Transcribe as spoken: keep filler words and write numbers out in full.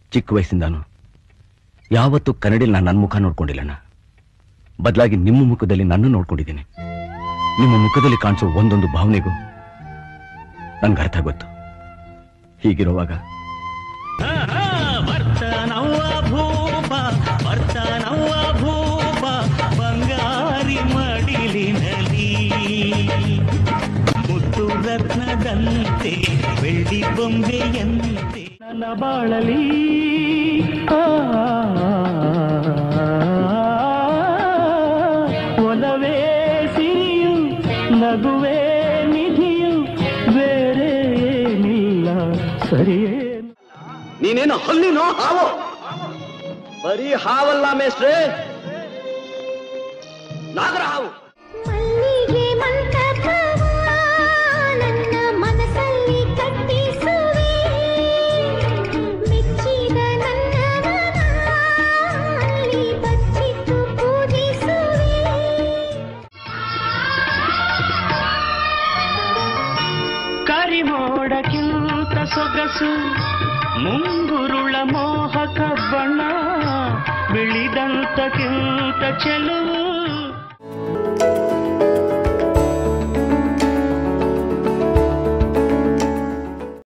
ಚಿಕ್ಕ ವಯಸ್ಸಿಂದಾನು ಯಾವತ್ತೂ ಕನ್ನಡಿಯಲ್ಲಿ ನಾನು ನನ್ನ ಮುಖ ನೋಡ್ಕೊಂಡಿಲ್ಲಣ್ಣ. ಬದಲಾಗಿ ನಿಮ್ಮ ಮುಖದಲ್ಲಿ ನನ್ನ ನೋಡ್ಕೊಂಡಿದ್ದೀನಿ. ನಿಮ್ಮ ಮುಖದಲ್ಲಿ ಕಾಣಿಸೋ ಒಂದೊಂದು ಭಾವನೆಗೂ ನನ್ಗೆ ಅರ್ಥ ಗೊತ್ತು. ಹೀಗಿರುವಾಗ ವರ್ತನವ್ವ ಭೂಪ ವರ್ತನವ್ವ ಭೂಪ ಬಂಗಾರಿ ಮಡಿಲಿನಲ್ಲಿ ಮುತ್ತು ರತ್ನದಂತೆ ಬೆಳ್ಳಿ ಬೊಂಬೆಯಂತೆ ನನ್ನ ಬಾಳಲಿ ಒಲವೇ ಸಿರಿಯು ನಗುವೇ ನಿಧಿಯು ಬೇರೆ ಏನಿಲ್ಲ ಸರಿಯೇ. ನೀನೇನು ಹಲ್ಲಿನೋ ಹಾವು? ಬರೀ ಹಾವಲ್ಲ ಮೇಸ್ಟ್ರೆ, ನಾಗರ ಹಾವು. ಮಲ್ಲಿಗೆ ಮಂಟಪವ ನನ್ನ ಮನಸ್ಸಲ್ಲಿ ಕಟ್ಟಿಸುವೆ, ಮೆಚ್ಚಿದ ನನ್ನವನ ಅಲ್ಲಿ ಬಚ್ಚಿಟ್ಟು ಪೂಜಿಸುವೆ. ಕರಿಮೋಡಕ್ಕಿಂತ ಸೊಗಸು ಮುಂಗುರುಳ ಮೋಹಕ ಬಣ್ಣ ಬಿಳಿದಂತಕ್ಕಿಂತ ಚೆಲುವು